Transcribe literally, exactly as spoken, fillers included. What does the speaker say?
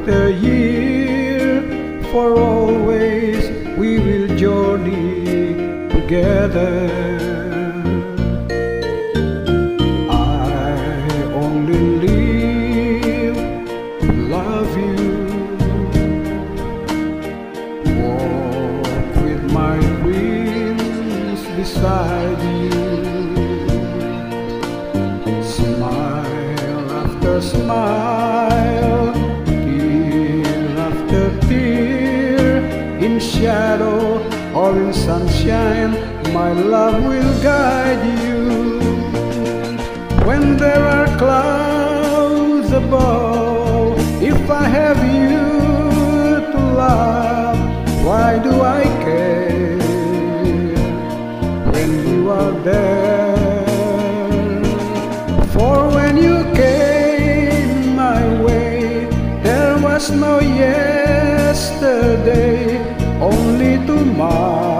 after year, for always we will journey together. I only live to love you, walk with my dreams beside you, smile after smile, tear after tear, in shadow or in sunshine, my love will guide you. When there are clouds above, if I have you to love, why do I care when you are there? For when you came my way, there was no yesterday, only tomorrow.